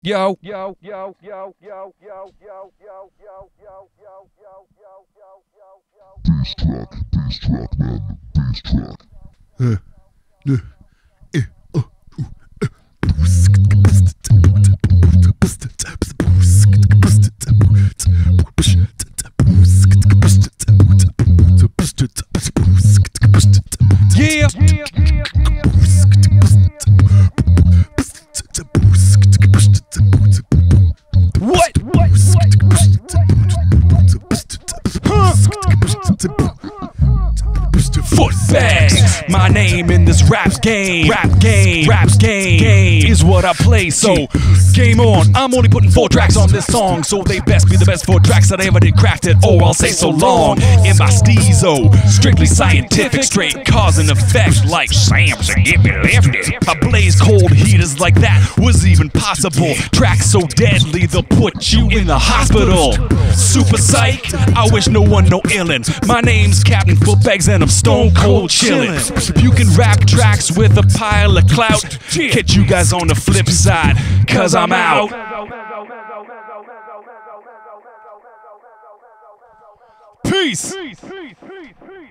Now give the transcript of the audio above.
Yo. Bass track, man. Bass track. Yeah. What? Footbags, my name in this rap game is what I play, so game on. I'm only putting 4 tracks on this song, so they best be the best 4 tracks that I ever did crafted, or I'll say so long. In my steezo, strictly scientific, straight cause and effect, like Samson, get me lifted. I blaze cold heaters like that was even possible. Tracks so deadly they'll put you in the hospital. Super psych, I wish no one know illin'. My name's Captain Footbags and I'm stone cold chillin'. You can rap tracks with a pile of clout. Catch you guys on the flip side, cause I'm out. Peace.